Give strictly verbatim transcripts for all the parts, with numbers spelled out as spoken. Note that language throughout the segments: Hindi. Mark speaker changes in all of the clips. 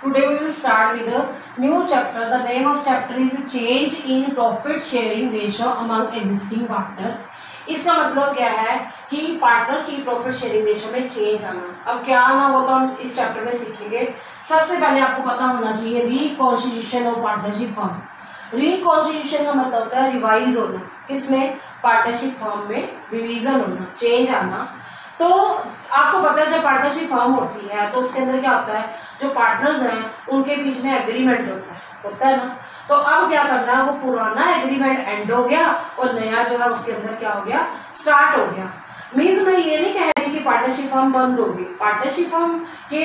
Speaker 1: Today we will start with a new chapter. The name of chapter is change in profit sharing ratio among existing partner. इसका मतलब क्या है कि पार्टनर की प्रॉफिट शेयरिंग रेशियो में चेंज आना। अब क्या आना वो तो हम इस चैप्टर में सीखेंगे। सबसे पहले आपको पता होना चाहिए reconstitution of partnership firm. Reconstitution का मतलब होता है रिवाइज होना, किसमें, पार्टनरशिप फर्म में रिवीजन होना, चेंज आना। तो आपको पता है जब पार्टनरशिप फर्म होती है तो उसके अंदर क्या होता है, जो पार्टनर्स हैं उनके बीच में एग्रीमेंट होता है होता है ना। तो अब क्या करना है, वो पुराना एग्रीमेंट एंड हो गया और नया जो है उसके अंदर क्या हो गया, स्टार्ट हो गया। मीन्स मैं ये नहीं कह रही कि पार्टनरशिप फर्म बंद होगी। पार्टनरशिप फर्म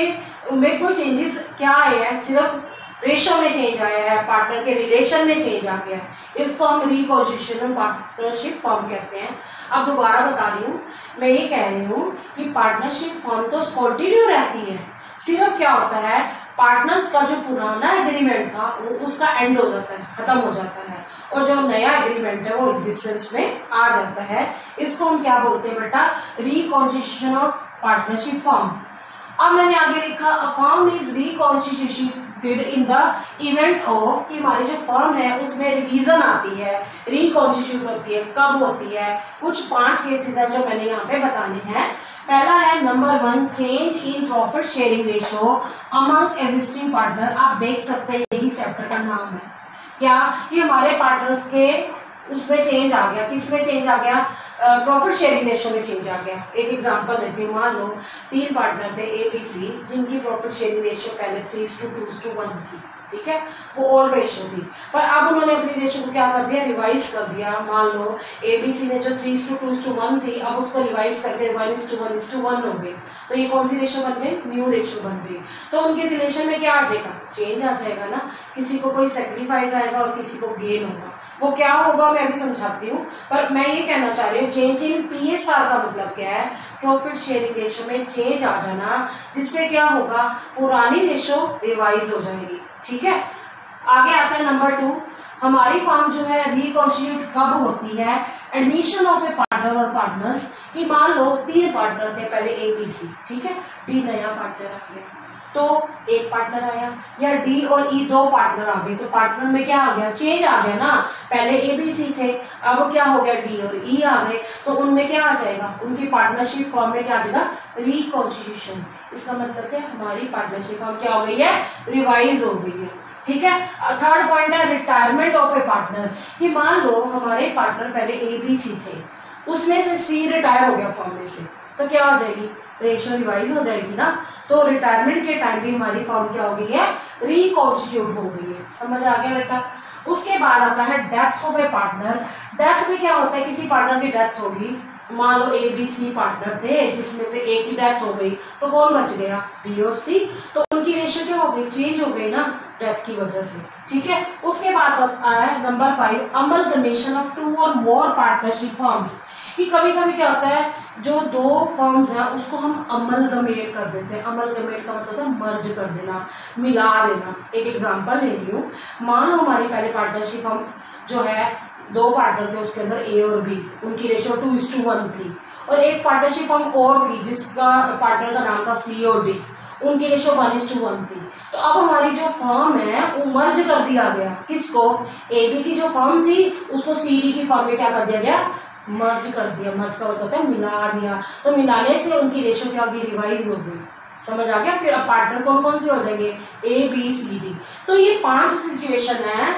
Speaker 1: के में कोई चेंजेस क्या आए हैं, सिर्फ रेशो में चेंज आया है, पार्टनर के रिलेशन में चेंज आ गया है। इसको हम रिकॉन्स्टिट्यूशन पार्टनरशिप फर्म कहते हैं। अब दोबारा बता रही हूँ, मैं ये कह रही हूँ कि पार्टनरशिप फर्म तो कंटिन्यू रहती है, सिर्फ क्या होता है पार्टनर्स का जो पुराना एग्रीमेंट था वो उसका एंड हो जाता है, खत्म हो जाता है, और जो नया एग्रीमेंट है वो एग्जिस्टेंस में आ जाता है। इसको हम क्या बोलते हैं बेटा, रिकॉन्स्टिट्यूशन ऑफ पार्टनरशिप फर्म। अब मैंने आगे लिखा a firm is reconstituted in the event of, कि हमारी जो फर्म है उसमें रिवीजन आती है, रिकॉन्स्टिट्यूट होती है। कब होती है, कुछ पांच केसेस हैं जो मैंने यहाँ पे बताने हैं। पहला है number one, change in profit sharing ratio among existing partner. आप देख सकते हैं यही चैप्टर का नाम है क्या, कि हमारे पार्टनर्स के उसमें चेंज आ गया। किसमें चेंज आ गया, प्रॉफिट शेयरिंग रेशियो में चेंज आ गया। एक एग्जांपल लेते हैं, मान लो तीन पार्टनर थे ए बी सी, जिनकी प्रॉफिट शेयरिंग रेशियो पहले three to two to one थी, ठीक है, वो ओल्ड रेशियो थी। पर अब उन्होंने अपनी रेशियो को क्या कर दिया, रिवाइज कर दिया। मान लो ए बी सी ने जो three to two to one थी, अब उसको रिवाइज करके one is to one is to one हो गई। तो ये कौन सी रेशियो बन गई, न्यू रेशियो बन गई। तो उनके रिलेशन में क्या आ जाएगा, चेंज आ जाएगा ना। किसी को कोई सेक्रीफाइस आएगा और किसी को गेन होगा। वो क्या होगा मैं अभी समझाती हूँ, पर मैं ये कहना चाह रही हूँ change in P S R का मतलब क्या है, प्रॉफिट शेयरिंग रेशियो में चेंज आ जाना, जिससे क्या होगा, पुरानी रेशियो रिवाइज हो जाएगी। ठीक है, आगे आता है नंबर टू, हमारी फर्म जो है रिकॉन्स्टिट्यूट कब होती है, एडमिशन ऑफ ए पार्टनर और पार्टनर्स। कि मान लो तीन पार्टनर थे पहले ए बी सी, ठीक है, डी नया पार्टनर रख लिया तो एक पार्टनर आया, या डी और ई दो पार्टनर आ गए, तो पार्टनर में क्या आ गया, चेंज आ गया ना। पहले ए बी सी थे, अब क्या हो गया, डी और ई आ गए, तो उनमें क्या आ जाएगा, उनकी पार्टनरशिप फॉर्म में क्या आ जाएगा, रिकॉन्स्टिट्यूशन। इसका मतलब है हमारी पार्टनरशिप फॉर्म क्या हो गई है, रिवाइज हो गई है। ठीक है, थर्ड पॉइंट है रिटायरमेंट ऑफ ए पार्टनर। कि मान लो हमारे पार्टनर पहले ए बी सी थे, उसमें से सी रिटायर हो गया फॉर्म में से, तो क्या हो जाएगी, रेशियो रिवाइज हो जाएगी ना। तो रिटायरमेंट के टाइम भी हमारी फॉर्म क्या हो गई है, रिकॉन्स्टिट्यूट हो गई है। समझ आ गया बेटा। उसके बाद आता है death of a partner. Death में क्या होता है, किसी पार्टनर की डेथ होगी, मान लो ए बी सी पार्टनर थे जिसमें से एक की डेथ हो गई, तो कौन बच गया, बी और सी। तो उनकी रेशियो क्या हो गई, चेंज हो गई ना डेथ की वजह से। ठीक है, उसके बाद आता है number five, amalgamation of two और मोर पार्टनरशिप फर्म्स। कि कभी कभी क्या होता है, जो दो फर्म्स हैं उसको हम अमलगमेट कर देते हैं। अमलगमेट का मतलब है मर्ज कर देना, मिला देना। एक एग्जांपल ले रही हूँ, मान लो हमारी पहले पार्टनरशिप फर्म जो है दो पार्टनर थे, उसके अंदर ए और बी, उनकी ratio two is to one थी, और एक पार्टनरशिप फर्म और थी जिसका पार्टनर का नाम था सी और डी, उनकी ratio one is to one थी। तो अब हमारी जो फर्म है वो मर्ज कर दिया गया, किसको, ए बी की जो फर्म थी उसको सी डी की फर्म में क्या कर दिया गया, मर्ज कर दिया। मर्ज का मतलब है मिला दिया, तो मिलाने से उनकी रेशियो क्या होगी, रिवाइज हो गई। समझ आ गया। फिर अब पार्टनर कौन कौन से हो जाएंगे, ए बी सी डी। तो ये पांच सिचुएशन है,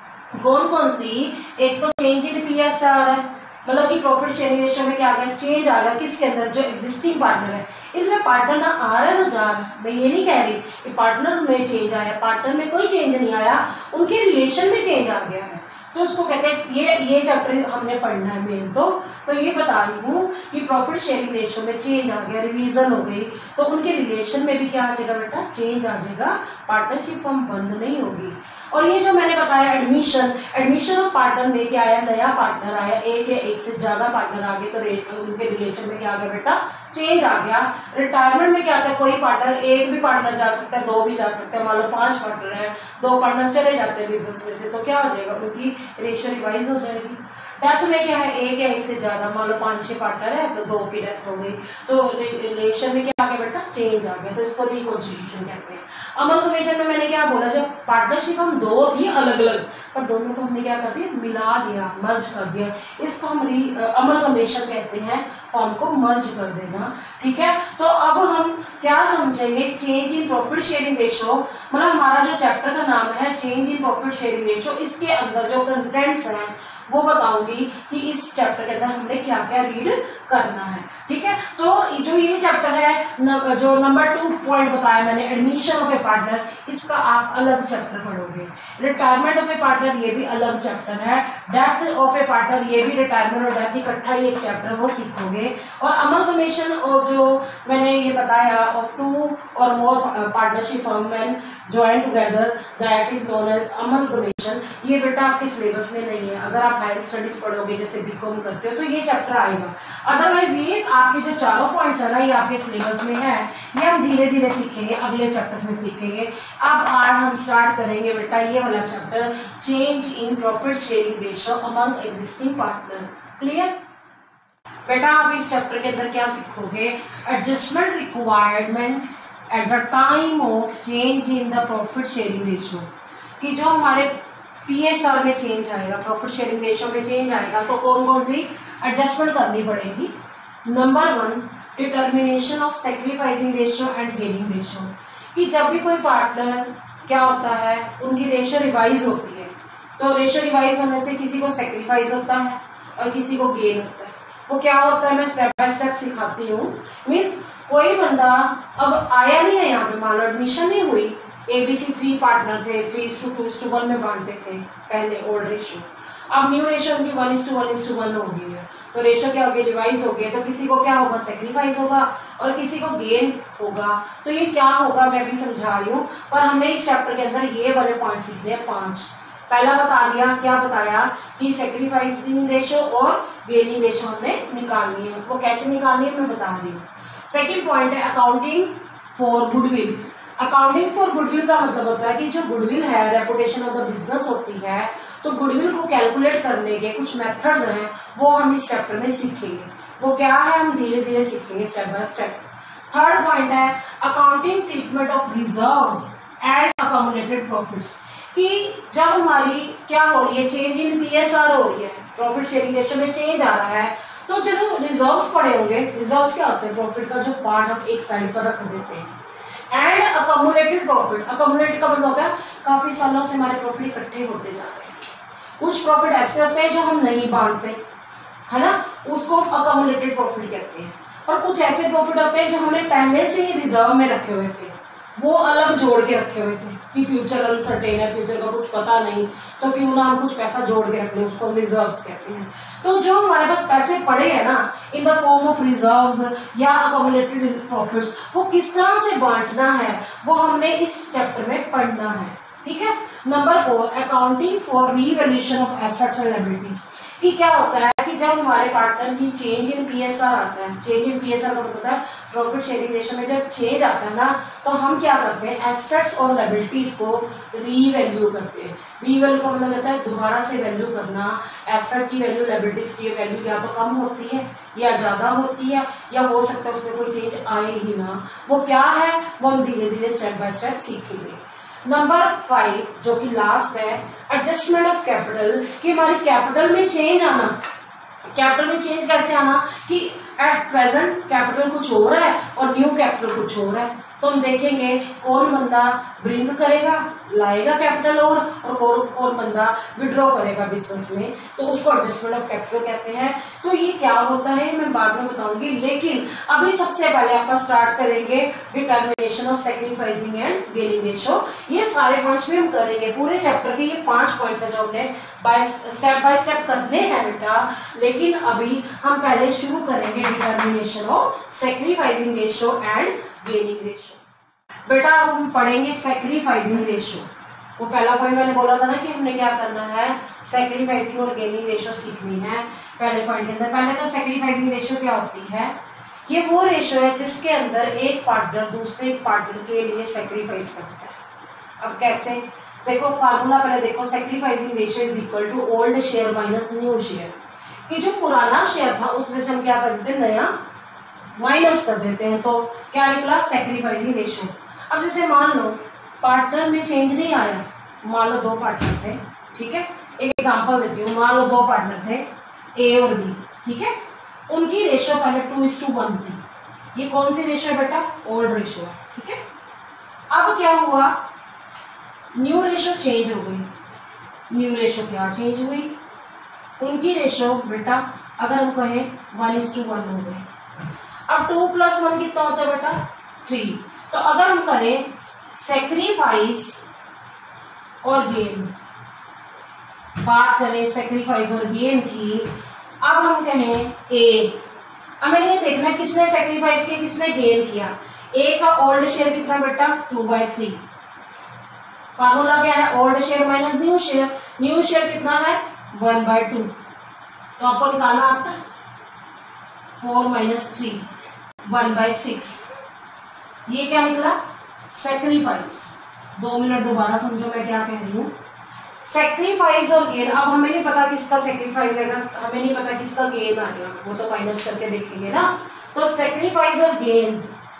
Speaker 1: कौन कौन सी, एक तो change in P S R है, मतलब कि प्रॉफिट शेयरिंग रेशियो में क्या आ गया, चेंज आ गया, किसके अंदर, जो एग्जिस्टिंग पार्टनर है। इसमें पार्टनर ना आ रहा है ना जा रहा है। मैं ये नहीं कह रही कि पार्टनर में चेंज आया, पार्टनर में कोई चेंज नहीं आया, उनके रिलेशन में चेंज आ गया है। तो उसको कहते हैं, ये ये चैप्टर हमने पढ़ना है मेन। तो तो ये बता रही हूँ कि प्रॉफिट शेयरिंग रेशियो में चेंज आ गया, रिवीजन हो गई, तो उनके रिलेशन में भी क्या आ जाएगा बेटा, चेंज आ जाएगा, पार्टनरशिप फर्म बंद नहीं होगी। और ये जो मैंने बताया एडमिशन, एडमिशन ऑफ पार्टनर में क्या आया, नया पार्टनर आया, एक या एक से ज्यादा पार्टनर आ गए तो उनके रिलेशन में क्या आ गया बेटा, चेंज आ गया। रिटायरमेंट में क्या आता है, कोई पार्टनर, एक भी पार्टनर जा सकता है, दो भी जा सकते हैं, मान लो पांच पार्टनर है, दो पार्टनर चले जाते हैं बिजनेस में से, तो क्या हो जाएगा, उनकी रेशियो रिवाइज हो जाएगी। डेथ में क्या है, एक या एक से ज्यादा, मान लो पांच छह पार्टनर है तो दो की डेथ हो गई, तो रिलेशन में क्या आ गया बेटा, चेंज आ गया, तो इसको रिकॉन्स्टिट्यूशन कहते हैं। अमलगमेशन में मैंने क्या बोला, जब पार्टनरशिप हम दो थी अलग अलग, पर दोनों को हमने क्या कर दिया, मिला दिया, मर्ज कर दिया, इसको हम अमलगमेशन कहते हैं, फॉर्म को मर्ज कर देना। ठीक है, तो अब हम क्या समझेंगे, change in profit sharing ratio, मतलब हमारा जो चैप्टर का नाम है change in profit sharing ratio, इसके अंदर जो कंटेंट्स हैं वो बताऊंगी कि इस चैप्टर के अंदर हमने क्या क्या रीड करना है। ठीक है, तो जो ये चैप्टर है न, जो नंबर टू पॉइंट बताया मैंने, एडमिशन ऑफ ए पार्टनर, इसका आप अलग चैप्टर पढ़ोगे। रिटायरमेंट ऑफ ए पार्टनर, ये भी अलग चैप्टर है। डेथ ऑफ ए पार्टनर, ये भी रिटायरमेंट और डेथ इकट्ठा ही एक चैप्टर, वो सीखोगे। और अमलगमेशन और जो मैंने ये बताया ऑफ टू और more partnership firm when join together, that is known as amalgamation, ये बेटा आपके सिलेबस में नहीं है। अगर आप हायर स्टडीज पढ़ोगे जैसे बीकॉम करते हो तो ये चैप्टर आएगा, अदरवाइज ये आपके जो चारों पॉइंट्स है ना, ये आपके सिलेबस में है, ये हम धीरे धीरे सीखेंगे, अगले चैप्टर में सीखेंगे। अब आज हम स्टार्ट करेंगे बेटा ये वाला chapter, change in profit sharing ratio among existing partner. Clear बेटा, आप इस चैप्टर के अंदर क्या सीखोगे, adjustment requirement at the time of change in the profit sharing ratio, कि जो हमारे पीएसआर में चेंज आएगा, प्रॉफिट शेयरिंग रेशियो में चेंज आएगा, तो कौन कौन सी एडजस्टमेंट करनी पड़ेगी। Number one, determination of sacrificing ratio and gaining ratio, कि जब भी कोई पार्टनर क्या होता है, उनकी रेशियो रिवाइज होती है, तो रेशियो रिवाइज होने से किसी को सैक्रिफाइस होता है और किसी को गेन होता है। वो क्या होता है, मैं स्टेप बाय स्टेप सिखाती हूँ। मीन्स कोई बंदा अब आया नहीं है यहाँ पे, मान लो एडमिशन नहीं हुई, एबीसी थ्री पार्टनर थे, three is to two is to to one बांटते थे पहले ओल्ड रेशियो, अब न्यू रेशियो उनकी one is to one is to one हो गई है, तो रेशियो क्या होगी, रिवाइज हो गया, तो किसी को क्या होगा, सेक्रीफाइस होगा और किसी को गेन होगा। तो ये क्या होगा मैं भी समझा रही हूँ, पर हमने इस चैप्टर के अंदर ये वाले पॉइंट सीखने हैं पांच। पहला बता दिया, क्या बताया कि सेक्रीफाइसिंग रेशियो और गेनिंग रेशियो हमने निकालनी है, वो कैसे निकालनी है मैं बता रही हूँ। सेकेंड पॉइंट है accounting for goodwill. Accounting for goodwill का मतलब होता है कि जो गुडविल है, रेपुटेशन ऑफ द बिजनेस होती है, तो गुडविल को कैलकुलेट करने के कुछ मेथड्स हैं, वो हम इस चैप्टर में सीखेंगे। वो क्या है, हम धीरे धीरे सीखेंगे step by step. Third point है accounting treatment of reserves and accumulated profits, कि जब हमारी क्या हो रही है, चेंज इन पीएसआर हो रही है, प्रॉफिट शेयरिंग रेशियो में चेंज आ रहा है, तो जो रिजर्व्स पड़े होंगे, रिजर्व्स क्या होते हैं, प्रॉफिट का जो पार्ट हम एक साइड पर रख देते हैं, एंड अकमुलेटेड प्रॉफिट, अकमुलेटेड का मतलब होता है काफी सालों से हमारे प्रॉफिट इकट्ठे होते जा रहे हैं। कुछ प्रॉफिट ऐसे होते हैं जो हम नहीं बांटते, है ना, उसको हम अकमुलेटेड प्रॉफिट कहते हैं, और कुछ ऐसे प्रॉफिट होते हैं जो हमने पहले से ही रिजर्व में रखे हुए थे, वो अलग जोड़ के रखे हुए थे कि फ्यूचर अनसर्टेन है, फ्यूचर का कुछ पता नहीं, तो क्यों ना हम कुछ पैसा जोड़ के रख लें, उसको हम रिजर्व्स कहते हैं। तो जो हमारे पास पैसे पड़े हैं ना in the form of reserves या अकमुलेटेड प्रॉफिट्स, वो किस तरह से बांटना है वो हमने इस चैप्टर में पढ़ना है। ठीक है, number four accounting for revaluation of assets and liabilities, कि क्या होता है कि जब हमारे पार्टनर की चेंज इन पीएसआर आता है, चेंज इन पीएसआर का मतलब होता है प्रॉफिट शेयरिंग रेशियो में जब चेंज आता है ना, तो हम क्या करते हैं, एसेट्स और लायबिलिटीज को रीवैल्यू करते हैं। रीवैल्यू का मतलब होता है दोबारा से वैल्यू करना, एसेट की वैल्यू लायबिलिटीज की वैल्यू या तो कम होती है या ज्यादा होती है, या हो सकता है उसमें कोई चेंज आए ही ना, वो क्या है वो हम धीरे धीरे स्टेप बाय स्टेप सीखेंगे। नंबर फाइव जो कि लास्ट है एडजस्टमेंट ऑफ कैपिटल, कि हमारी कैपिटल में चेंज आना, कैपिटल में चेंज कैसे आना कि एट प्रेजेंट कैपिटल कुछ हो रहा है और न्यू कैपिटल कुछ हो रहा है, तो हम देखेंगे कौन बंदा ब्रिंग करेगा, लाएगा कैपिटल और और कौन कौन बंदा विड्रॉ करेगा बिजनेस में, तो उसको एडजस्टमेंट ऑफ कैपिटल कहते हैं। तो ये क्या होता है मैं बाद में बताऊंगी, लेकिन अभी सबसे पहले आपका स्टार्ट करेंगे determination of sacrificing and gaining ratio. ये सारे पॉइंट्स भी हम करेंगे, पूरे चैप्टर के ये पांच पॉइंट्स है जो हमने बाय स्टेप बाय स्टेप करने हैं बेटा, लेकिन अभी हम पहले शुरू करेंगे determination of sacrificing ratio and gaining ratio. बेटा अब हम पढ़ेंगे सैक्रिफाइसिंग रेशियो। वो पहला पॉइंट मैंने बोला था ना कि हमने क्या करना है, सैक्रिफाइसिंग और गेनिंग रेशो सीखनी है पहले पॉइंट के अंदर। पहले तो सैक्रिफाइसिंग रेशो क्या होती है, ये वो रेशो है जिसके अंदर एक पार्टनर दूसरे पार्टनर के लिए सैक्रिफाइस करता है। अब कैसे, देखो फार्मूला पहले देखो, sacrificing ratio is equal to old share minus new share. कि जो पुराना शेयर था उसमें से हम क्या कर देते हैं, नया माइनस कर देते हैं, तो क्या निकला, सैक्रिफाइसिंग रेशो। अब जैसे मान लो पार्टनर में चेंज नहीं आया, मान लो दो पार्टनर थे, ठीक है, एक एग्जांपल देती हूँ, मान लो दो पार्टनर थे ए और बी, ठीक है, उनकी रेशो पहले टू इज टू वन थी। ये कौन सी रेशो है बेटा, ओल्ड रेशो है, ठीक है। अब क्या हुआ, न्यू रेशो चेंज हो गई। न्यू रेशो क्या चेंज हुई, उनकी रेशो बेटा अगर हम कहें वन इज टू वन हो गई। अब टू प्लस वन कितना होता है बेटा, थ्री। तो अगर हम करें सैक्रिफाइस और गेन, बात करें सैक्रिफाइस और गेन की, अब हम कहें ए, अब मैंने ये देखना किसने सैक्रिफाइस किया किसने गेन किया। ए का ओल्ड शेयर कितना बेटा, टू बाई थ्री। फार्मूला क्या है, old share minus new share. New share कितना है, वन बाई टू। तो आपको निकालना आता है four minus three, one by six. ये क्या निकला, सैक्रिफाइस। दो मिनट दोबारा समझो मैं क्या कह रही हूँ। सैक्रिफाइस और गेन, अब हमें नहीं पता किसका सैक्रिफाइस आएगा, हमें नहीं पता किसका गेन आएगा, वो तो माइनस करके देखेंगे ना। तो सैक्रिफाइस और गेन,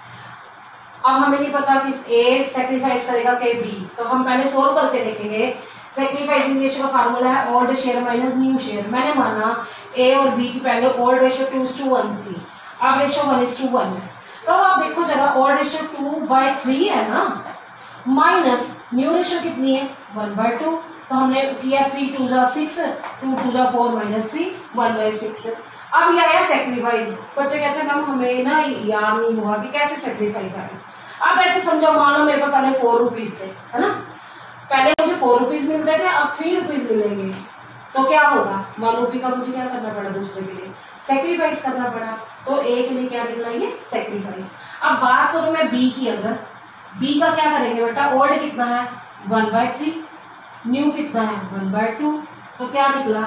Speaker 1: अब हमें नहीं पता किस ए सैक्रिफाइस करेगा के बी, तो हम पहले सोल्व करके देखेंगे। सैक्रिफाइसिंग रेशो का फार्मूला है old share minus new share. मैंने माना ए और बी की पहले old ratio two is to one थी, अब ratio one is to one है। तो आप देखो जरा, old ratio two by three है ना, माइनस न्यू रेशो कितनी है, वन बाई टू। तो हमने किया थ्री टू जा सिक्स, टू टू जा four minus three, one by six. अब ये आया सैक्रिफाइस। बच्चे कहते हैं मैम हमें ना याद नहीं हुआ कि कैसे सैक्रिफाइस आया। अब ऐसे समझो, मान लो मेरे पास पहले फोर रुपीज थे, है ना, पहले मुझे फोर रुपीज मिलते थे, अब थ्री रुपीज मिलेंगे। तो क्या होगा, वन रुपी का मुझे क्या करना पड़ा, दूसरे के लिए सैक्रिफाइस करना पड़ा। तो ए के लिए क्या निकला, ये सैक्रिफाइस। अब बात करूं मैं बी की, अगर बी का क्या करेंगे बेटा, ओल्ड कितना है, वन बाई थ्री, न्यू कितना है, वन बाई टू। तो क्या निकला,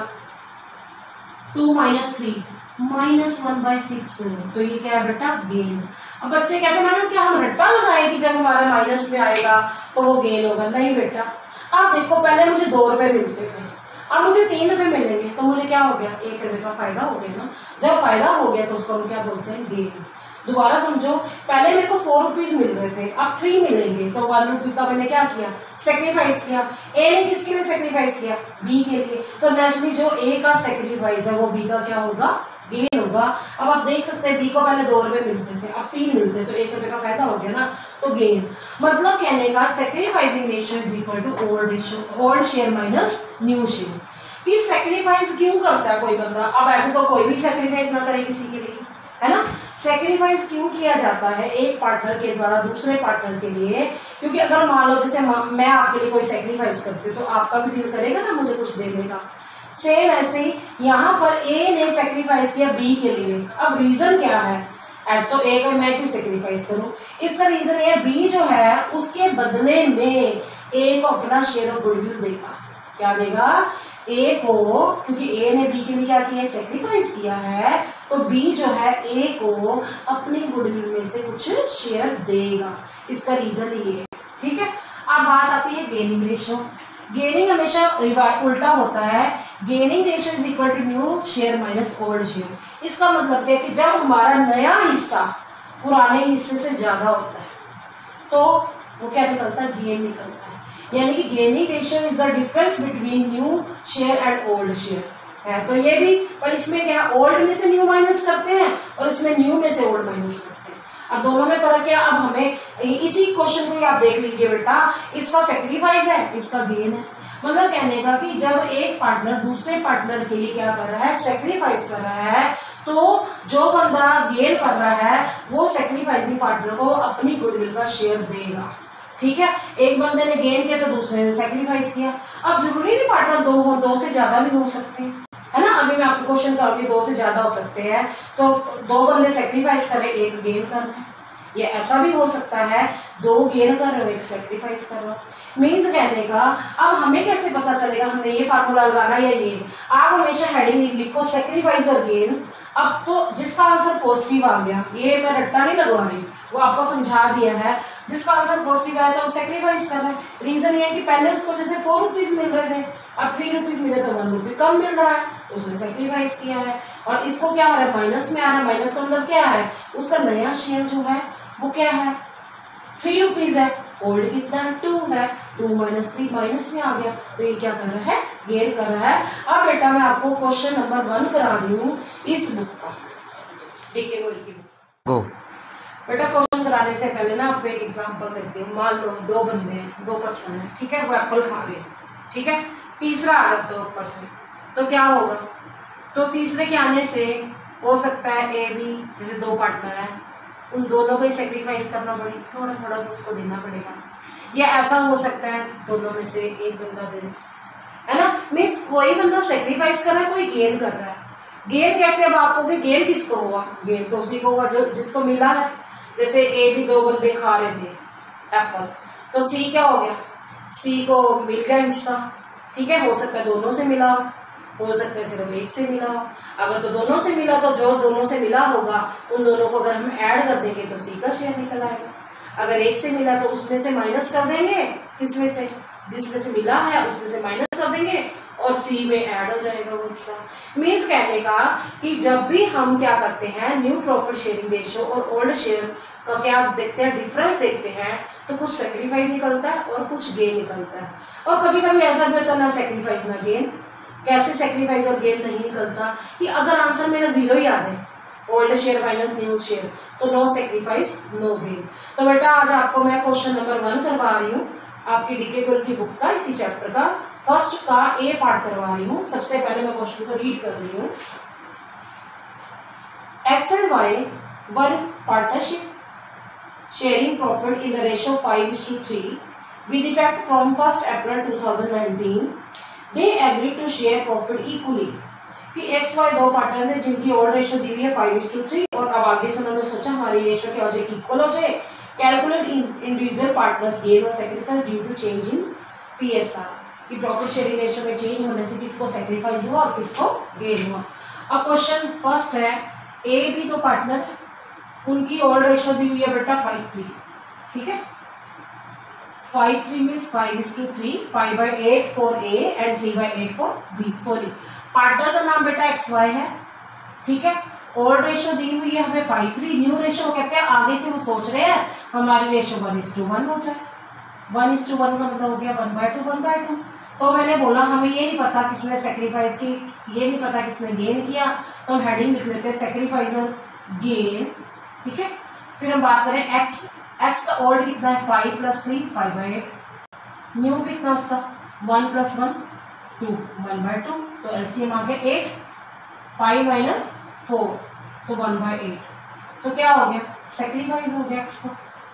Speaker 1: two minus three minus one by six. तो ये क्या है बेटा, गेन। अब बच्चे कहते हैं मैडम क्या हम रट्टा लगाए कि जब हमारा माइनस में आएगा तो वो गेन होगा। नहीं बेटा, आप देखो पहले मुझे दो रुपए मिलते थे, अब मुझे तीन रुपए मिलेंगे, तो मुझे क्या हो गया, एक रुपए का फायदा हो गया ना। जब फायदा हो गया तो उसको हम क्या बोलते हैं, गेन। दोबारा समझो, पहले मेरे को फोर रुपीज मिल रहे थे, अब थ्री मिलेंगे, तो वन रुपी का मैंने क्या किया, सेक्रीफाइस किया। ए ने किसके लिए सेक्रीफाइस किया, बी के लिए। तो नेचुरली जो ए का सेक्रीफाइस है वो बी का क्या होगा, गेन होगा। अब आप देख सकते हैं बी को पहले दो रुपए मिलते थे, अब तीन मिलते, तो एक रुपए का फायदा हो गया ना, तो गेन। मतलब कहने का sacrificing ratio is equal to old ratio, old share minus new share. कि सेक्रीफाइस क्यों करता है कोई बंदा, अब ऐसे तो कोई भी सेक्रीफाइस ना करे किसी के लिए, है ना। सेक्रीफाइस क्यों किया जाता है एक पार्टनर के द्वारा दूसरे पार्टनर के लिए, क्योंकि अगर मान लो जैसे मैं आपके लिए कोई सेक्रीफाइस करती हूँ तो आपका भी दिल करेगा ना मुझे कुछ देने का। सेम ऐसे यहाँ पर ए ने सेक्रीफाइस किया बी के लिए, अब रीजन क्या है, ऐसा तो ए को मैं क्यों सेक्रीफाइस करूं, इसका रीजन ये बी जो है उसके बदले में ए को अपना शेयर ऑफ गुडविल देगा। क्या देगा, ए को, क्योंकि ए ने बी के लिए क्या किया, सेक्रीफाइस किया है, तो बी जो है ए को अपनी गुडविल में से कुछ शेयर देगा। इसका रीजन ये है, ठीक है। अब बात आती है गेनिंग रेशियो। गेनिंग हमेशा उल्टा होता है, gaining ratio is equal to new share minus old share. इसका मतलब है कि जब हमारा नया हिस्सा पुराने हिस्से से ज्यादा होता है तो वो क्या निकलता है, गेन निकलता है। यानी कि gaining ratio is the difference between new share and old share है। तो ये भी, पर इसमें क्या, ओल्ड में से न्यू माइनस करते हैं और इसमें न्यू में से ओल्ड माइनस करते हैं। अब दोनों में फर्क क्या, अब हमें इसी क्वेश्चन को आप देख लीजिए बेटा, इसका सेक्रीफाइस है, इसका गेन है। मतलब कहने का कि जब एक पार्टनर दूसरे पार्टनर के लिए क्या कर रहा है, सेक्रीफाइस कर रहा है, तो जो बंदा गेन कर रहा है वो सेक्रीफाइसिंग पार्टनर को अपनी गुडविल का शेयर देगा, ठीक है। एक बंदे ने गेन किया तो दूसरे ने सेक्रीफाइस किया। अब जरूरी नहीं पार्टनर दो हो, दो से ज्यादा भी हो सकते हैं, है ना। अभी मैं आपको क्वेश्चन करूंगी, दो से ज्यादा हो सकते हैं, तो दो बंदे सेक्रीफाइस करें, एक गेन कर रहे हैं। ये ऐसा भी हो सकता है दो गेन कर रहे हो, एक सेक्रीफाइस कर रहे हो। मीन्स कहने का अब हमें कैसे पता चलेगा हमने ये फार्मूला लगाना या ये। आप हमेशा हेडिंग लिखो सेक्रीफाइस और गेन। अब तो जिसका आंसर पॉजिटिव आ गया, ये मैं रट्टा नहीं लगवा रही, वो आपको समझा दिया है, जिसका आंसर पॉजिटिव आया था वो सेक्रीफाइस कर रहे हैं। रीजन ये है कि पहले उसको जैसे फोर रुपीज मिल रहे थे, अब थ्री रुपीज मिले तो वन रुपी कम मिल रहा है, तो उसने सेक्रीफाइस किया है। और इसको क्या हो रहा है, माइनस में आ रहा है। माइनस का मतलब क्या है, उसका नया शेयर जो है वो क्या है, थ्री रुपीज है। ओल्ड कितना है, टू है। टू माइनस थ्री माइनस में आ गया, तो ये क्या कर रहा है, गेन कर रहा है। अब बेटा मैं आपको क्वेश्चन नंबर वन करा रही हूँ इस बुक का, ठीक है की बुक। बेटा क्वेश्चन कराने से पहले ना आपको एक एग्जांपल देती हूँ। मान लो दो बंदे हैं, दो पर्सन है, ठीक है, वो एप्पल खा रहे हैं, ठीक है। तीसरा आ रहा दो पर्सन, तो क्या होगा, तो तीसरे के आने से हो सकता है ए बी, जैसे दो पार्टनर है, उन दोनों को ही सेक्रीफाइस करना पड़े, थोड़ा थोड़ा सा उसको देना पड़ेगा। या ऐसा हो सकता है दोनों में से एक बंदा दे, है ना। मीन्स कोई बंदा सेक्रीफाइस कर रहा है, कोई गेन कर रहा है। गेन कैसे, अब आपको भी गेन किसको हुआ, गेन तो उसी को हुआ जो जिसको मिला है। जैसे ए बी दो बंदे खा रहे थे एप्पल, तो सी क्या हो गया, सी को मिल गया हिस्सा, ठीक है। हो सकता है दोनों से मिला, हो सकता है सिर्फ एक से मिला हो। अगर तो दोनों से मिला तो जो दोनों से मिला होगा उन दोनों को अगर हम ऐड कर देंगे तो सी का शेयर निकल आएगा। अगर एक से मिला तो उसमें से माइनस कर देंगे, किसमें से, जिसमें से मिला है उसमें से माइनस कर देंगे और सी में ऐड हो जाएगा वो हिस्सा। मीन्स कहने का कि जब भी हम क्या करते हैं, न्यू प्रॉफिट शेयरिंग रेशियो और ओल्ड शेयर का क्या देखते हैं, डिफरेंस देखते हैं, तो कुछ सेक्रीफाइस निकलता है और कुछ गेन निकलता है। और कभी कभी ऐसा भी होता है ना सेक्रीफाइस ना गेन। कैसे सेक्रीफाइस और गेन नहीं निकलता, कि अगर आंसर मेरा जीरो ही आ जाए, old share minus new share, तो नो सेक्रीफाइस नो गेन। तो बेटा आज आपको मैं क्वेश्चन नंबर वन करवा रही हूँ आपकी डीके गुरु की बुक का, इसी चैप्टर का फर्स्ट का ए पार्ट करवा रही हूँ। सबसे पहले मैं क्वेश्चन को रीड कर रही हूँ। X and Y were partnership sharing profit in the ratio five is to three with effect from first April twenty nineteen, they agree to share profit equally। कि एक्स वाई दो पार्टनर थे जिनकी ओल्ड रेशियो दी हुई है फाइव इज टू थ्री, और अब आगे से उन्होंने सोचा हमारी रेशियो क्या हो जाए, इक्वल हो जाए। कैलकुलेट इंडिविजुअल पार्टनर्स गेन और sacrifice due to change in PSR, कि प्रॉफिट शेयरिंग रेशियो में चेंज होने से किसको सेक्रीफाइस हुआ और किसको गेन हुआ। अब क्वेश्चन फर्स्ट है, ए बी दो पार्टनर, उनकी ओल्ड रेशियो दी हुई है बेटा फाइव थ्री, ठीक है। Five three means five is to three, five by eight for A and three by eight for B. Sorry, partner का नाम बेटा एक्स वाई है, ठीक है। ओल्ड रेशियो दी हुई है हमें फाइव थ्री, न्यू रेशियो कहते हैं आगे से वो सोच रहे हैं हमारी ratio one is to one हो जाए। वन इज टू वन का मतलब हो गया one by two one by two. तो मैंने बोला हमें ये नहीं पता किसने सेक्रीफाइस की, ये नहीं पता किसने गेन किया, तो हम हेडिंग लिख लेते हैं सेक्रीफाइस और गेन, ठीक है। फिर हम बात करें एक्स, एक्स का ओल्ड कितना है five plus three five by eight, new कितना उसका one plus one two one by two, तो एलसीएम आ गया एट, फाइव माइनस फोर तो वन बाई एट, तो क्या हो गया सेक्रीफाइस हो गया एक्स का।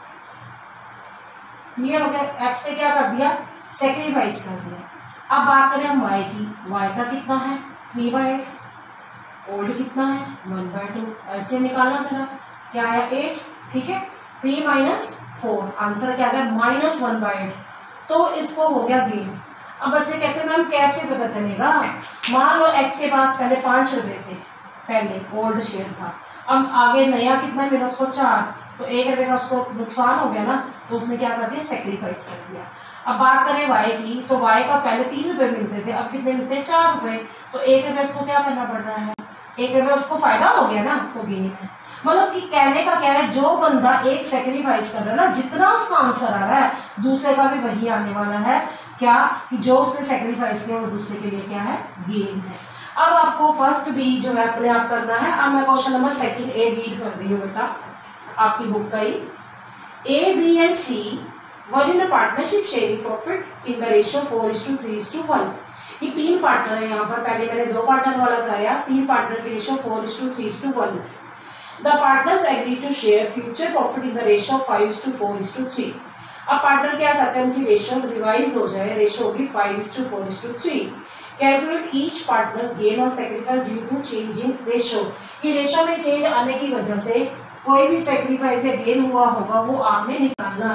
Speaker 1: क्लियर हो गया, एक्स ने क्या कर दिया सेक्रीफाइस कर दिया। अब बात करें हम वाई की, वाई का कितना है थ्री बाई एट, ओल्ड कितना है वन बाई टू, एलसीएम निकालना जरा, क्या है एट, ठीक है। थ्री माइनस फोर, आंसर क्या गया माइनस वन बाई एट, तो इसको हो गया गेन। अब बच्चे कहते हैं मैम कैसे पता चलेगा, मान लो एक्स के पास पहले पांच रुपए थे, पहले ओल्ड शेयर था, अब आगे नया कितना मिला उसको चार, तो एक रुपए का उसको नुकसान हो गया ना, तो उसने क्या कर दिया सेक्रीफाइस कर दिया। अब बात करें वाई की, तो वाई का पहले तीन रुपए मिलते थे, अब कितने मिलते हैं चार रुपए, तो एक रुपए उसको क्या करना पड़ रहा है, एक रुपए उसको फायदा हो गया ना, तो गेन है। मतलब कि कहने का क्या है, जो बंदा एक सेक्रीफाइस कर रहा है ना, जितना उसका आंसर आ रहा है दूसरे का भी वही आने वाला है, क्या कि जो उसने सेक्रीफाइस किया वो दूसरे के लिए क्या है गेन है। अब आपको फर्स्ट बी जो है अपने आप करना है। अब मैं question number second A read कर रही हूँ बेटा आपकी बुक का ही। A B and C were in partnership sharing profit in the ratio four is to three is to one. ये तीन पार्टनर है यहाँ पर, पहले मैंने दो पार्टनर वाला बताया, तीन पार्टनर की ratio four is to three is to one. The partners agree to share future profit in the ratio of five is to four is to three। अब पार्टनर क्या चाहते हैं, उनकी रेशियो रिवाइज हो जाए, रेशियो होगी five is to four is to three। Calculate each partners gain और sacrifice due to change in ratio, कि रेशियो में चेंज आने की वजह से कोई भी सेक्रीफाइस या गेन हुआ होगा वो आपने निकालना है।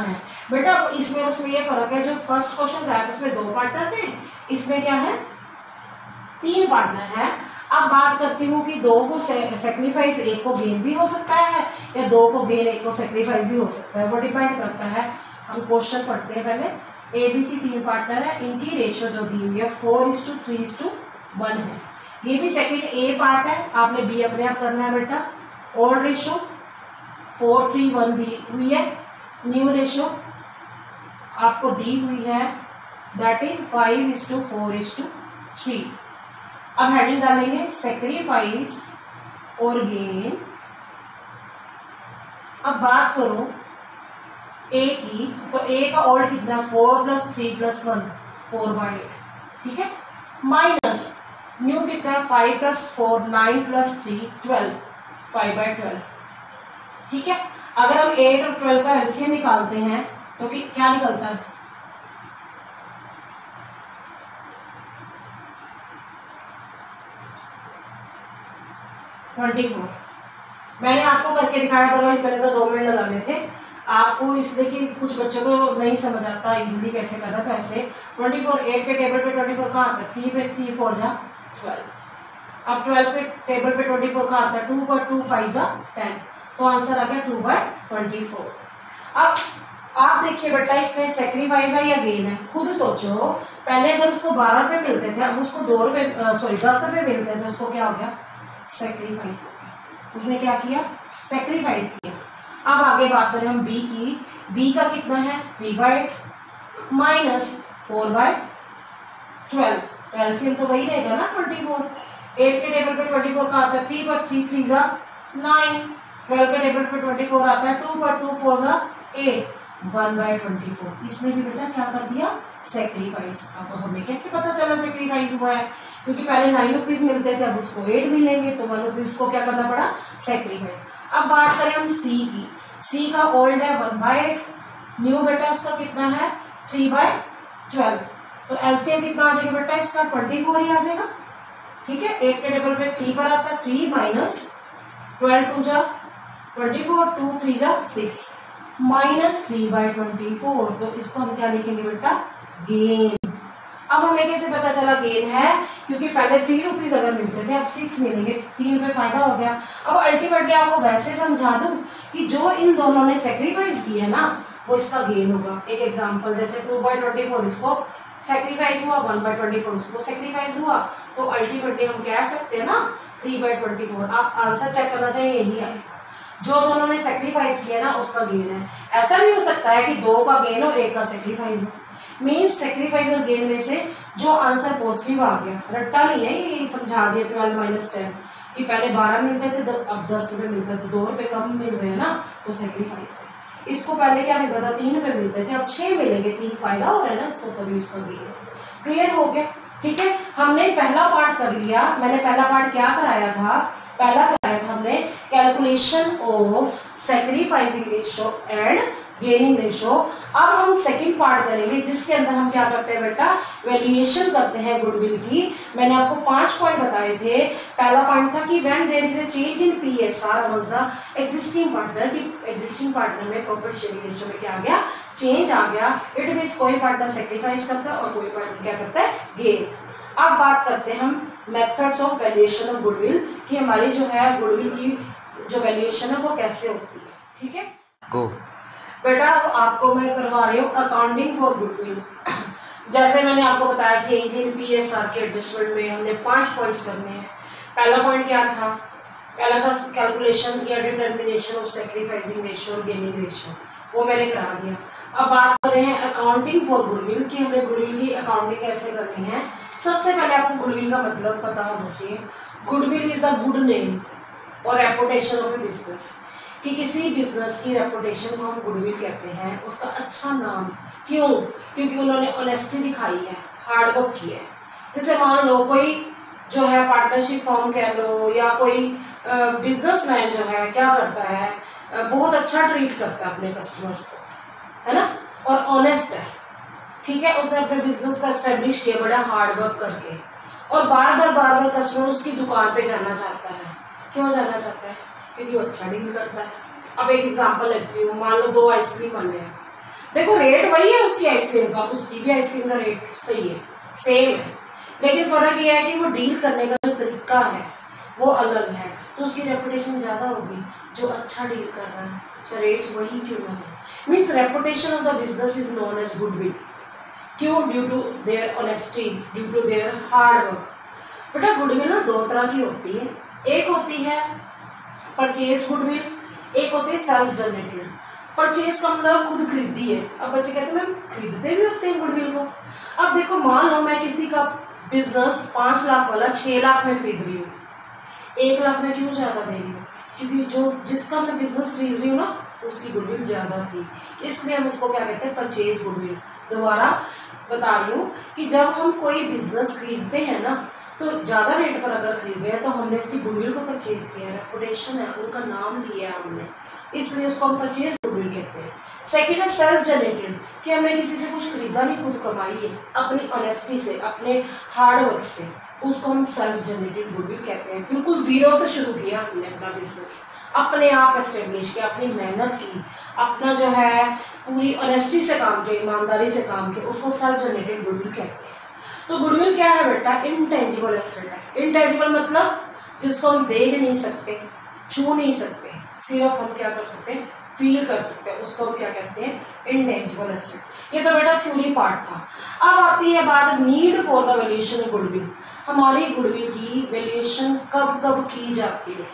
Speaker 1: बेटा इसमें उसमें ये फर्क है, जो फर्स्ट क्वेश्चन था उसमें दो पार्टनर थे, इसमें क्या है तीन पार्टनर है। अब बात करती हूँ कि दो को सेक्रीफाइस एक को गेन भी हो सकता है या दो को गेन एक को सेक्रीफाइस भी हो सकता है, वो डिपेंड करता है। हम क्वेश्चन पढ़ते हैं पहले। ए बी सी तीन पार्टनर है, इनकी रेशियो जो दी हुई है four is to three is to one है। ये भी सेकंड ए पार्ट है, आपने बी अपने आप करना है बेटा। Old ratio four three one दी हुई है, न्यू रेशियो आपको दी हुई है that is five is to four is to three. अब हेडिंग डालेंगे सेक्रीफाइस और गेन। अब बात करो ए की, तो ए का ओल्ड कितना four plus three plus one four by eight, ठीक है। माइनस न्यू कितना five plus four nine plus three twelve five by twelve, ठीक है। अगर हम एट और ट्वेल्व का एलसीएम निकालते हैं तो कि क्या निकलता है ट्वेंटी फोर। मैंने आपको करके दिखाया, अदरवाइज मैंने तो दो मिनट लगाने थे आपको, इसलिए कि कुछ बच्चों को नहीं समझ आता इजीली कैसे करना। तो ऐसे ट्वेंटी फोर एट के टेबल पे ट्वेंटी फोर कहाँ आता है, थ्री पे थ्री फोर जा ट्वेल्व। अब ट्वेल्व पे टेबल पे ट्वेंटी फोर कहाँ आता है, टू पर टू फाइव जा टेन, तो आंसर आ गया टू बाय ट्वेंटी फोर। अब आप देखिए बेटा इसमें सेक्रीफाइस है या गेन है, खुद सोचो। पहले अगर उसको बारह रुपए मिलते थे, अब उसको दो रुपए सॉरी दस रुपए मिलते थे, उसको क्या हो गया सेक्रीफाइस हो गया। उसने क्या किया सेक्रीफाइस किया। अब आगे बात करें हम बी की, बी का कितना है three by eight minus four by twelve, LCM तो वही रहेगा ना ट्वेंटी फोर। एट के टेबल पे ट्वेंटी फोर का आता है थ्री पर थ्री थ्री जा नाइन, ट्वेल्व के टेबल पे ट्वेंटी फोर आता है टू पर टू फोर जा eight, one by twenty four. इसने भी बेटा क्या कर दिया सेक्रीफाइस। अब हमें कैसे पता चला सेक्रीफाइस हुआ है, क्योंकि पहले नाइन रुपीज मिलते थे, अब उसको एट मिलेंगे, तो वन रुपीज को क्या करना पड़ा सेक्रीफाइस। अब बात करें हम सी की, सी का ओल्ड है वन बाई एट, न्यू बेटा उसका कितना है थ्री बाई ट्वेल्व, तो एलसीएम कितना आ जाएगा बेटा इसका ट्वेंटी फोर ही आ जाएगा, ठीक है। एट के टेबल पे थ्री पर आता है थ्री माइनस ट्वेल्व टू जा ट्वेंटी फोर, टू थ्री जा six minus three by twenty four, तो इसको हम क्या लिखेंगे बेटा गेन। अब हमें कैसे पता चला गेन है, क्योंकि पहले थ्री रुपीज अगर मिलते थे अब सिक्स मिलेंगे, तीन रुपए फायदा हो गया। अब अल्टीमेटली आपको वैसे समझा दूं कि जो इन दोनों ने सेक्रीफाइस किया ना वो इसका गेन होगा। एक एग्जांपल जैसे टू बाई ट्वेंटी फोर इसको सेक्रीफाइस हुआ, वन बाई ट्वेंटी फोर उसको सेक्रीफाइस हुआ, तो अल्टीमेटली हम कह सकते हैं ना थ्री बाई ट्वेंटी फोर। आप आंसर चेक करना चाहिए, यही आएगा जो दोनों ने सेक्रीफाइस किया ना उसका गेन है। ऐसा नहीं हो सकता है कि दो का गेन हो एक का सेक्रीफाइस हो, मीन्स सेक्रीफाइस और गेन में से जो आंसर पॉजिटिव आ गया, रट्टा नहीं है ये, समझा दिया ट्वेल्व माइनस टेन कि पहले बारह मिलते थे अब दस रुपए मिलते थे, दो रुपए कम मिल रहे हैं ना, तो सेक्रीफाइस है। इसको पहले क्या मिलता था तीन रुपए मिलते थे, अब छह मिलेंगे, तीन फायदा हो रहा है ना इसको, तभी इसका गेन क्लियर हो गया, ठीक है। हमने पहला पार्ट कर लिया। मैंने पहला पार्ट क्या कराया था, पहला कराया था हमने calculation of sacrificing ratio and gaining ratio. अब हम सेकंड पार्ट करेंगे जिसके अंदर हम क्या करते हैं बेटा वैल्यूएशन करते हैं गुडविल की। मैंने आपको पांच पॉइंट बताए थे। पहला पॉइंट था कि when there is a change in PSR among the existing partner, की एग्जिस्टिंग पार्टनर में प्रॉफिट शेयरिंग रेशियो में क्या आ गया चेंज आ गया। इट मींस कोई पार्टनर सेक्रीफाइस करता है और कोई पार्टनर क्या करता है गेन। अब बात करते हैं हम methods of valuation of goodwill कि हमारी जो है गुडविल की जो वैल्यूएशन है वो कैसे होती है, ठीक है।
Speaker 2: गो
Speaker 1: बेटा अब आपको मैं करवा रही हूँ अकाउंटिंग फॉर गुडविल। जैसे मैंने आपको बताया चेंज इन पीएसआर के एडजस्टमेंट में हमने पांच पॉइंट्स करने हैं। पहला पॉइंट क्या था, पहला था कैलकुलेशन या डिटर्मिनेशन ऑफ सैक्रिफाइसिंग रेशियो और गेनिंग रेशियो, वो मैंने करा दिया। अब बात कर रहे हैं अकाउंटिंग फॉर गुडविल कि हमने गुडविल की अकाउंटिंग कैसे करनी है। सबसे पहले आपको गुडविल का मतलब पता होना चाहिए। Goodwill is the good name और रेपुटेशन ऑफ ए बिजनेस, कि किसी बिजनेस की रेपुटेशन को हम गुडविल कहते हैं, उसका अच्छा नाम। क्यों? क्योंकि उन्होंने ऑनेस्टी दिखाई है, हार्ड वर्क की है। जैसे मान लो कोई जो है पार्टनरशिप फॉर्म कह लो या कोई बिजनेसमैन जो है क्या करता है, बहुत अच्छा ट्रीट करता है अपने कस्टमर्स को, है ना, और ऑनेस्ट है, ठीक है। उसने अपने बिजनेस को एस्टेब्लिश किया बड़ा हार्ड वर्क करके, और बार बार बार बार कस्टमर उसकी दुकान पे जाना चाहता है। क्यों जाना चाहता है? क्योंकि वो अच्छा डील करता है। अब एक एग्जांपल लेती हूँ, मान लो दो आइसक्रीम वाले हैं, देखो रेट वही है उसकी आइसक्रीम का, उसकी भी आइसक्रीम का रेट सही है, सेम है, लेकिन फर्क ये है कि वो डील करने का जो तरीका है वो अलग है, तो उसकी रेपुटेशन ज्यादा होगी जो अच्छा डील कर रहा है, चाहे रेट वही क्यों ना हो। Means reputation of the business is known as goodwill. क्यों? Due to their honesty, due to their hard work. बेटा गुडविल ना दो तरह की होती है, एक होती है परचेज गुडविल, एक होती है सेल्फ जनरेटेड। परचेज का मतलब खुद खरीदी है। अब बच्चे कहते हैं मैम खरीदते भी होते हैं गुडविल को। अब देखो मान लो मैं किसी का बिजनेस पांच लाख वाला छह लाख में खरीद रही हूँ, एक लाख में क्यों ज्यादा दे रही हूँ? क्योंकि जो जिसका मैं बिजनेस खरीद रही हूँ ना उसकी गुडविल ज्यादा थी, इसलिए हम इसको क्या कहते हैं परचेज गुडविल। दोबारा बता रही हूँ कि जब हम कोई बिजनेस खरीदते हैं ना तो ज्यादा रेट पर अगर खरीदे हैं तो हमने उसकी गुडविल को परचेज किया है, रेपुटेशन है, उनका नाम लिया है हमने, इसलिए उसको हम परचेज गुडविल कहते हैं। सेकेंड है सेल्फ जनरेटेड, कि हमने किसी से कुछ खरीदा नहीं, खुद कमाई है अपनी ऑनेस्टी से, अपने हार्ड वर्क से, उसको हम सेल्फ जनरेटेड गुडविल कहते हैं। बिल्कुल जीरो से शुरू किया हमने अपना बिजनेस, अपने आप एस्टेब्लिश किया, अपनी मेहनत की, अपना जो है पूरी ऑनेस्टी से काम किया, ईमानदारी से काम किया, उसको सेल्फ जनरेटेड गुडविल कहते हैं। तो गुडविल क्या है बेटा? इनटेंजिबल एसेट है। इनटेंजिबल मतलब जिसको हम देख नहीं सकते, छू नहीं सकते, सिर्फ हम क्या कर सकते हैं, फील कर सकते हैं, उसको हम क्या कहते हैं, इनटेंजिबल एसेट। ये तो बेटा थ्योरी पार्ट था। अब आती है बात need for the valuation of goodwill. हमारी गुडविल की वैल्यूएशन कब कब की जाती है?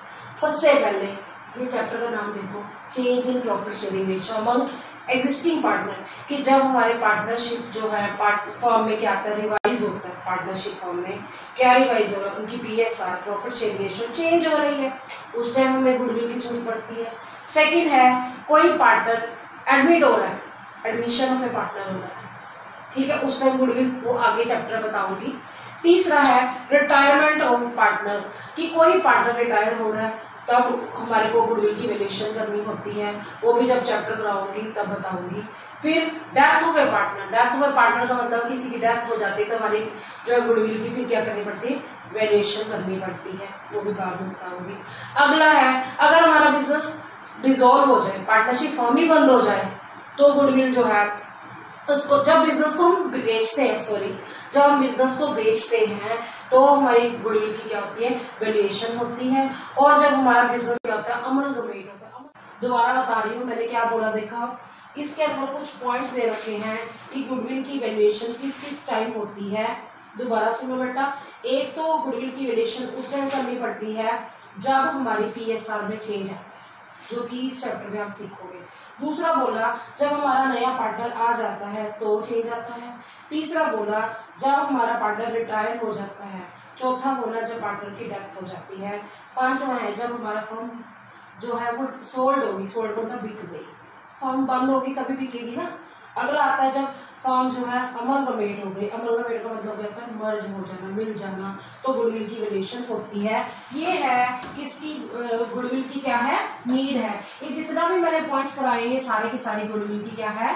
Speaker 1: सबसे पहले ये चैप्टर का नाम देखो, change in profit sharing ratio among existing partner, कि जब हमारे पार्टनरशिप जो है पार्ट फर्म में क्या आता है, रिवाइज होता है। पार्टनरशिप फर्म में क्या रिवाइज हो रहा है? उनकी PSR profit sharing ratio change हो रही है, उस टाइम हमें गुडविल की जरूरत पड़ती है। सेकंड है कोई पार्टनर एडमिट हो रहा है, एडमिशन ऑफ ए पार्टनर हो रहा है, ठीक है, उस टाइम गुडविल वो आगे चैप्टर बताऊंगी। तीसरा है रिटायरमेंट ऑफ पार्टनर, कि कोई पार्टनर रिटायर हो रहा है तब हमारे को गुडविल की वैल्यूएशन करनी होती है, वो भी जब चैप्टर कराऊंगी तब बताऊंगी। फिर death of a partner, death of a partner का मतलब किसी की डेथ हो जाती है तो हमारी जो है गुडविल की फिर क्या करनी पड़ती है, वैल्यूएशन करनी पड़ती है, वो भी बाद में बताऊंगी। अगला है अगर हमारा बिजनेस डिसॉल्व हो जाए, पार्टनरशिप फॉर्म ही बंद हो जाए, तो गुडविल जो है उसको जब बिजनेस को हम बेचते हैं सॉरी जब हम बिजनेस को बेचते हैं तो हमारी गुडविल की क्या होती है, वैल्यूएशन होती है। और जब हमारा बिजनेस क्या होता है, अमलगमेट होता है। दोबारा बता रही हूँ मैंने क्या बोला, देखा इसके अंदर कुछ पॉइंट्स दे रखे हैं कि गुडविल की वैल्यूएशन किस किस टाइम होती है। दोबारा सुनो बेटा, एक तो गुडविल की वैल्यूएशन उस टाइम करनी पड़ती है जब हमारी पीएसआर में चेंज आता है, जो कि इस चैप्टर में आप सीखोगे। दूसरा बोला जब हमारा नया पार्टनर आ जाता है तो चेंज आता है। तीसरा बोला जब हमारा पार्टनर रिटायर हो जाता है। चौथा बोला जब पार्टनर की डेथ हो जाती है। पांचवा है जब हमारा फर्म जो है वो सोल्ड होगी, सोल्ड मतलब बिक गई, फर्म बंद होगी तभी बिकेगी ना। अगला आता है जब फर्म जो है अमलगमेट हो गई, अमलगमेट का मतलब होता है मर्ज हो जाना, मिल जाना, तो गुडविल की वैल्यूएशन होती है। ये है किसकी गुडविल की क्या है, नीड है। ये जितना भी मैंने पॉइंट्स कराए ये सारे की सारी गुडविल की क्या है,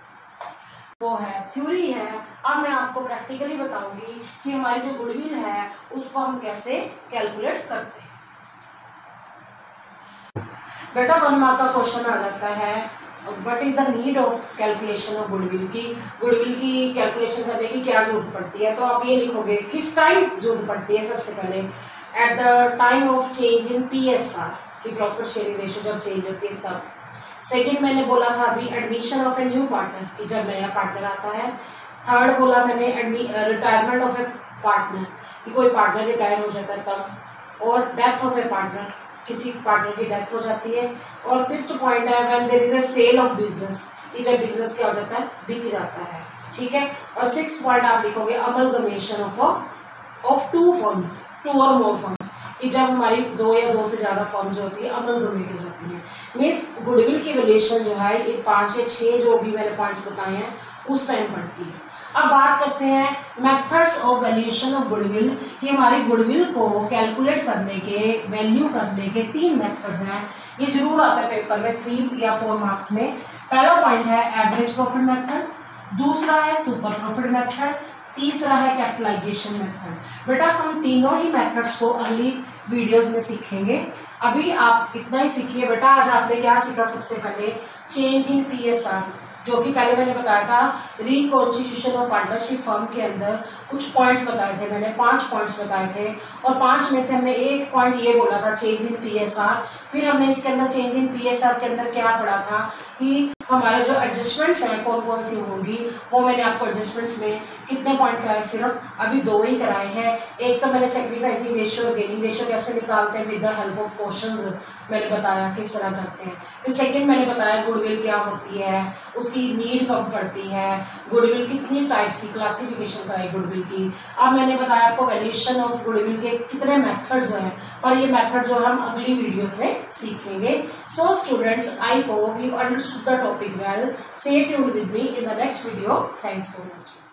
Speaker 1: वो है थ्योरी है। अब मैं आपको प्रैक्टिकली बताऊंगी कि हमारी जो गुडविल है उसको हम कैसे कैलकुलेट करते हैं। बेटा वन मार्क का क्वेश्चन आ जाता है, what is the need of calculation of goodwill की, गुडविल की कैलकुलेशन करने की क्या जरूरत पड़ती है। तो आप ये लिखोगे किस टाइम जरूरत पड़ती है। सबसे पहले at the time of change in PSR, की प्रॉफिट शेयरिंग रेशियो जब चेंज होती है तब। सेकंड मैंने बोला था अभी admission of a new partner, कि जब नया पार्टनर आता है। थर्ड बोला मैंने रिटायरमेंट ऑफ ए पार्टनर, कि कोई पार्टनर रिटायर हो जाता है तब। और डेथ ऑफ ए पार्टनर, किसी पार्टनर की डेथ हो जाती है। और फिफ्थ पॉइंट है when there is a sale of business, कि जब बिजनेस क्या हो जाता है, बिक जाता है, ठीक है। और सिक्स पॉइंट आप लिखोगे amalgamation of of two firms, two और मोर फर्म्स, कि जब हमारी दो या दो से ज्यादा फर्म्स होती है अमलगमेट हो जाती है। मीन्स गुडविल की वैल्यूएशन जो है ये पांच या छह जो भी मैंने पांच बताए हैं उस टाइम पड़ती है। अब बात करते हैं methods of valuation of goodwill, कि हमारी गुडविल को कैलकुलेट करने के, वैल्यू करने के तीन मेथड्स हैं। ये जरूर आता है पेपर में थ्री या फोर मार्क्स में। पहला पॉइंट है एवरेज प्रॉफिट मेथड, दूसरा है सुपर प्रॉफिट मेथड, तीसरा है कैपिटलाइजेशन मेथड। बेटा हम तीनों ही मेथड्स को अगली वीडियोस में सीखेंगे, अभी आप इतना ही सीखिए। बेटा आज आपने क्या सीखा, सबसे पहले चेंज इन पीएसआर, जो कि पहले मैंने बताया था रिकॉन्स्टिट्यूशन ऑफ पार्टनरशिप फर्म के अंदर कुछ पॉइंट्स बताए थे, मैंने पांच पॉइंट्स बताए थे और पांच में से हमने एक पॉइंट ये बोला था चेंज इन पीएसआर। फिर हमने इसके अंदर चेंज इन पीएसआर के अंदर क्या पढ़ा था कि हमारे जो एडजस्टमेंट्स हैं कौन कौन सी होंगी, वो मैंने आपको एडजस्टमेंट्स में कितने पॉइंट कराए, सिर्फ अभी दो ही कराए हैं। एक तो मैंने सैक्रिफाइसिंग रेशियो और गेनिंग रेशियो कैसे निकालते हैं with the help of questions, मैंने बताया किस तरह करते हैं। फिर सेकंड मैंने बताया गुडविल क्या होती है, उसकी नीड कब पड़ती है, गुडविल कितनी टाइप्स की क्लासिफिकेशन कराई गुडविल की। अब मैंने बताया आपको वैल्यूएशन ऑफ गुडविल के कितने मेथड्स हैं और ये मेथड जो हम अगली वीडियोस में सीखेंगे। So students, I hope you understood the topic well. Stay tuned with me in the next video. Thanks for watching.